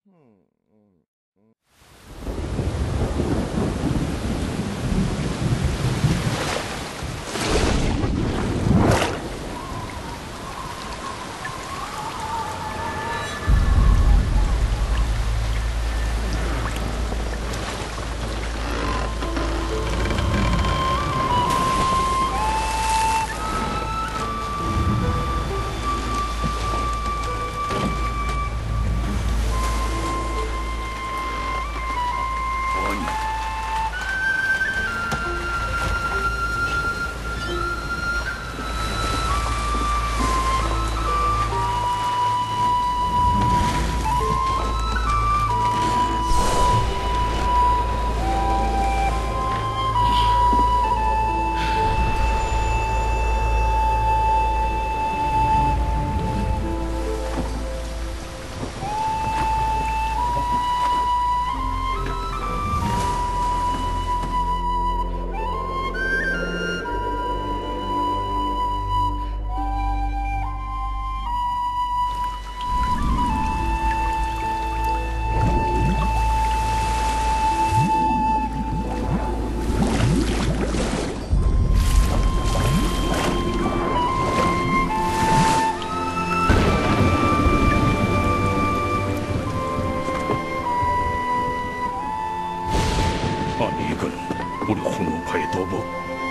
아니 이건 우리 홍문파의 도복.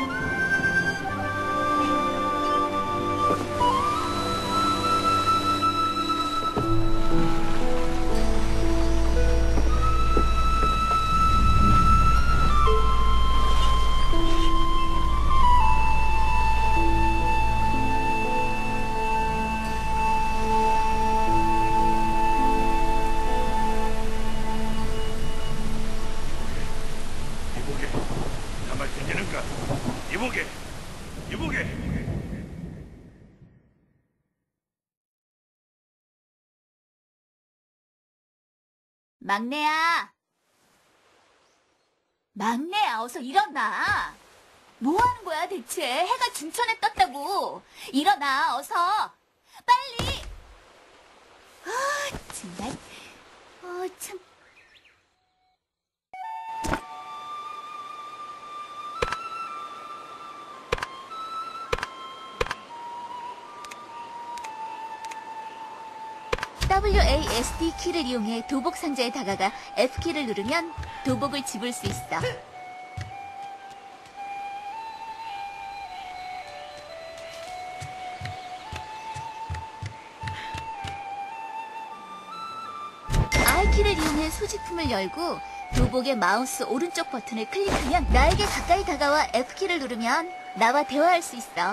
이보게. 막내야, 어서 일어나. 뭐 하는 거야, 대체? 해가 중천에 떴다고. 일어나, 어서. 빨리. 정말. 참. WASD 키를 이용해 도복 상자에 다가가 F키를 누르면 도복을 집을 수 있어. R키를 이용해 소지품을 열고 도복의 마우스 오른쪽 버튼을 클릭하면 나에게 가까이 다가와 F키를 누르면 나와 대화할 수 있어.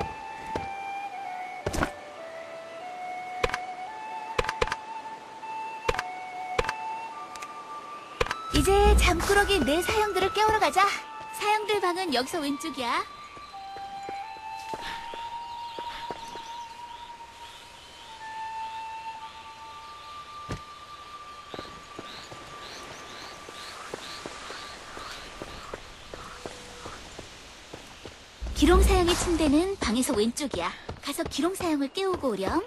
이제 잠꾸러기 내 사형들을 깨우러 가자. 사형들 방은 여기서 왼쪽이야. 기롱사형의 침대는 방에서 왼쪽이야. 가서 기롱사형을 깨우고 오렴.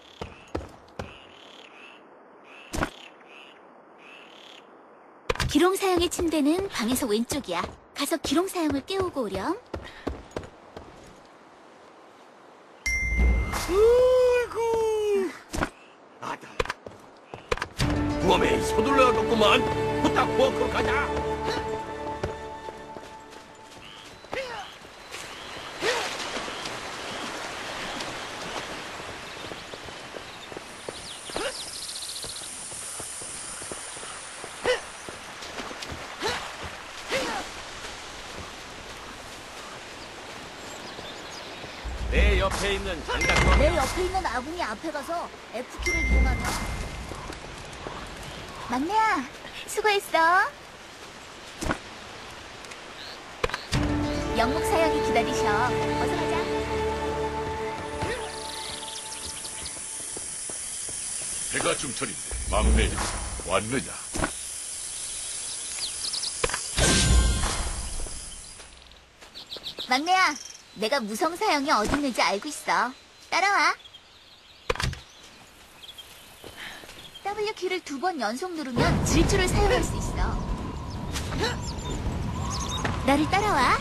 기롱사형의 침대는 방에서 왼쪽이야. 가서 기롱사형을 깨우고 오렴. 아이고. 아다. 부엄에 서둘러야겠구만. 후딱 부엌으로 가자. 내 옆에 있는 장작범. 내 옆에 있는 아궁이 앞에 가서 F키를 이용하면. 막내야, 수고했어. 영목사형이 기다리셔. 어서 가자. 해가 중천인데 막내님 왔느냐? 막내야, 내가 무성사형이 어디 있는지 알고 있어. 따라와. W 키를 2번 연속 누르면 질주를 사용할 수 있어. 나를 따라와.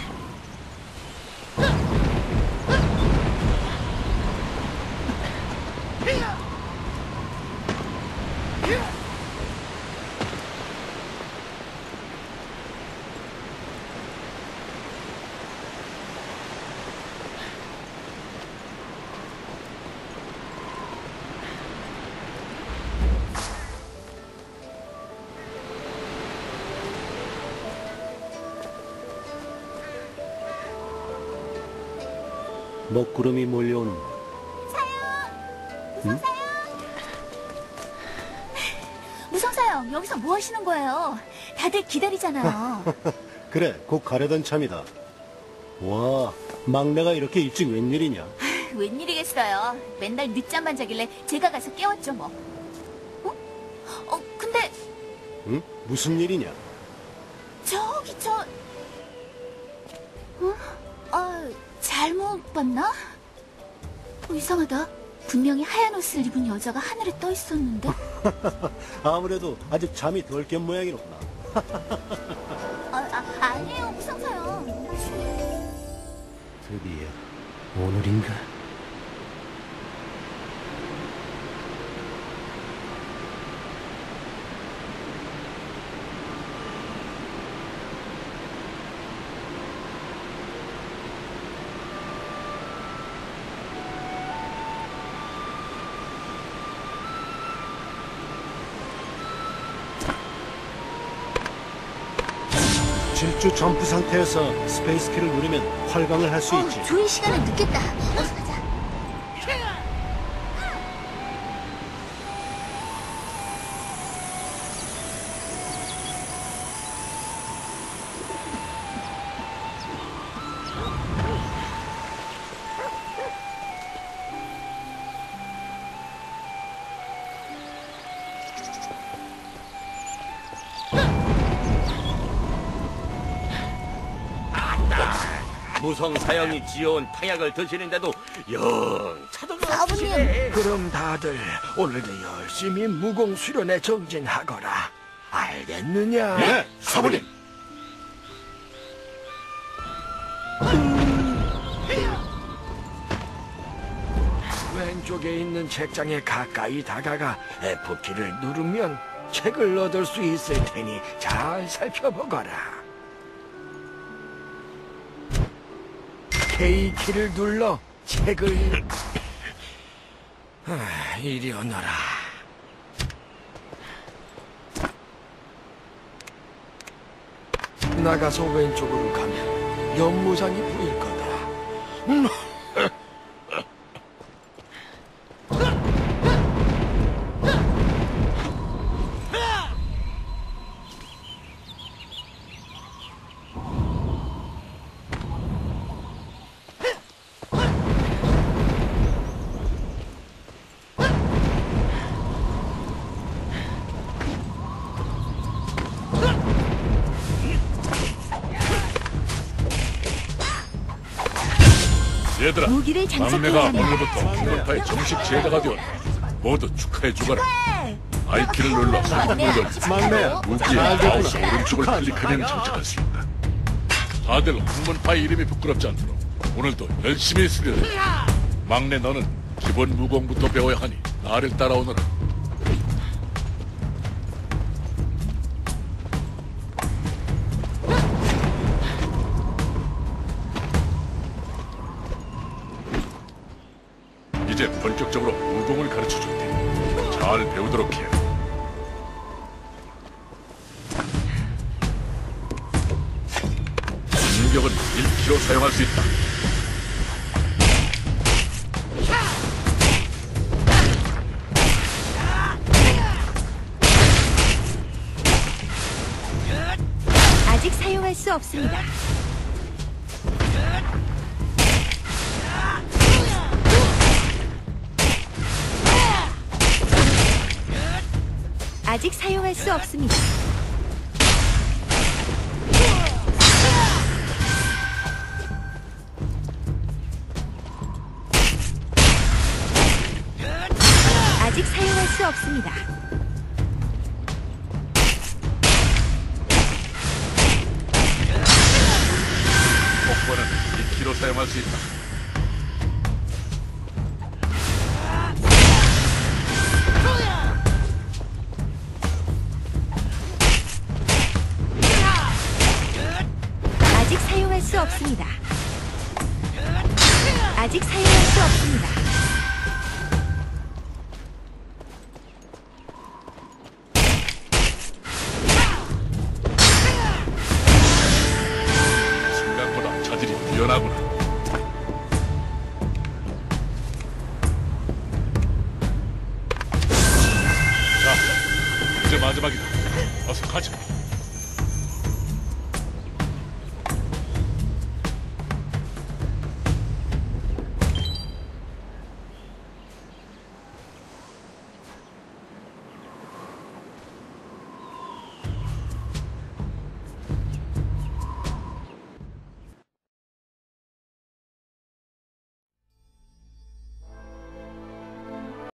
먹구름이 몰려오는 거. 무성사형, 여기서 뭐 하시는 거예요? 다들 기다리잖아요. 그래, 곧 가려던 참이다. 와, 막내가 이렇게 일찍 웬일이냐? 웬일이겠어요. 맨날 늦잠만 자길래 제가 가서 깨웠죠 뭐. 근데 응? 무슨 일이냐? 저기 잘못 봤나? 이상하다. 분명히 하얀 옷을 입은 여자가 하늘에 떠 있었는데. 아무래도 아직 잠이 덜 깬 모양이로구나. 아니에요, 무성사요. 드디어 오늘인가? 질주 점프 상태에서 스페이스 키를 누르면 활강을 할 수 있지. 조이 시간을 늦겠다. 어서 가자. 무성 사형이 지어온 탕약을 드시는데도 영 차도가 아버님. 없으시네. 그럼 다들 오늘도 열심히 무공 수련에 정진하거라. 알겠느냐? 네, 사부님. 왼쪽에 있는 책장에 가까이 다가가 F키를 누르면 책을 얻을 수 있을 테니 잘 살펴보거라. K키를 눌러 책을 이리 오너라. 나가서 왼쪽으로 가면 연무장이 보일 거다. 얘들아, 무기를 장착해야 막내가 한다. 오늘부터 한문파의 정식 제자가 되었다. 모두 축하해 주거라. 아이키를 눌러 소지품을 던지 막내야, 무기의 마우스 오른쪽을 클릭하면 장착할 수 있다. 다들 한문파의 이름이 부끄럽지 않도록 오늘도 열심히 수련해. 막내 너는 기본 무공부터 배워야 하니 나를 따라오너라. 이제 본격적으로 무공을 가르쳐줄 테니 잘 배우도록 해. 공격은 1kg 사용할 수 있다. 아직 사용할 수 없습니다. 아직 사용할 수 없습니다. 아직 사용할 수 없습니다. 이번엔 2키로 사용할 수 있다. 아직 사용할 수 없습니다. 아직 사용할 수 없습니다. 생각보다 자질이 뛰어나구나. 자, 이제 마지막이다. 어서 가자.